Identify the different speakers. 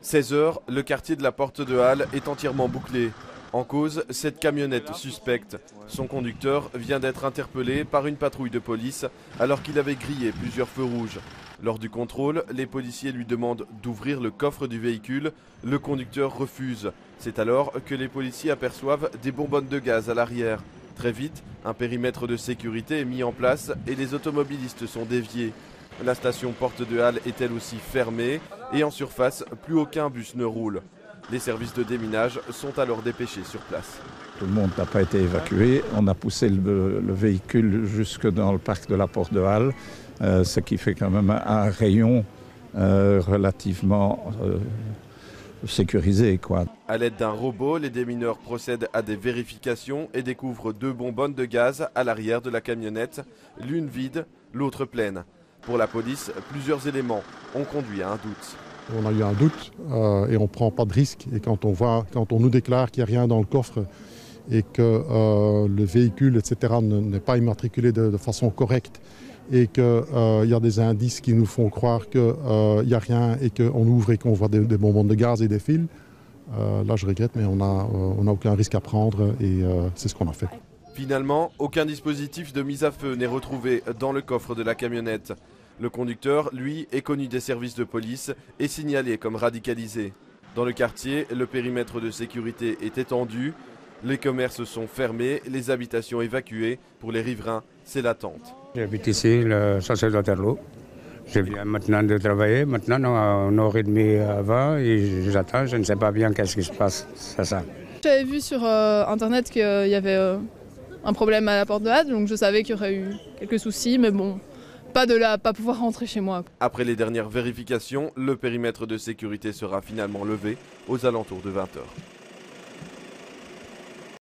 Speaker 1: 16 h, le quartier de la Porte de Halle est entièrement bouclé. En cause, cette camionnette suspecte. Son conducteur vient d'être interpellé par une patrouille de police alors qu'il avait grillé plusieurs feux rouges. Lors du contrôle, les policiers lui demandent d'ouvrir le coffre du véhicule. Le conducteur refuse. C'est alors que les policiers aperçoivent des bonbonnes de gaz à l'arrière. Très vite, un périmètre de sécurité est mis en place et les automobilistes sont déviés. La station Porte de Halle est elle aussi fermée et en surface, plus aucun bus ne roule. Les services de déminage sont alors dépêchés sur place.
Speaker 2: Tout le monde n'a pas été évacué. On a poussé le véhicule jusque dans le parc de la Porte de Halle, ce qui fait quand même un rayon relativement sécurisé, quoi.
Speaker 1: À l'aide d'un robot, les démineurs procèdent à des vérifications et découvrent 2 bonbonnes de gaz à l'arrière de la camionnette, l'une vide, l'autre pleine. Pour la police, plusieurs éléments ont conduit à un doute.
Speaker 3: On a eu un doute et on ne prend pas de risque. Et quand on nous déclare qu'il n'y a rien dans le coffre et que le véhicule, etc., n'est pas immatriculé de façon correcte et qu'il y a des indices qui nous font croire qu'il n'y a rien et qu'on ouvre et qu'on voit des bonbonnes de gaz et des fils, là je regrette, mais on n'a aucun risque à prendre et c'est ce qu'on a fait.
Speaker 1: Finalement, aucun dispositif de mise à feu n'est retrouvé dans le coffre de la camionnette. Le conducteur, lui, est connu des services de police et signalé comme radicalisé. Dans le quartier, le périmètre de sécurité est étendu, les commerces sont fermés, les habitations évacuées. Pour les riverains, c'est l'attente.
Speaker 4: J'habite ici, le chaussée d'Waterloo. Je viens maintenant de travailler, maintenant 1h30 avant et j'attends, je ne sais pas bien qu'est-ce qui se passe, c'est ça.
Speaker 5: J'avais vu sur internet qu'il y avait un problème à la Porte de Halle, donc je savais qu'il y aurait eu quelques soucis, mais bon, pas de là à pas pouvoir rentrer chez moi.
Speaker 1: Après les dernières vérifications, le périmètre de sécurité sera finalement levé aux alentours de 20 h.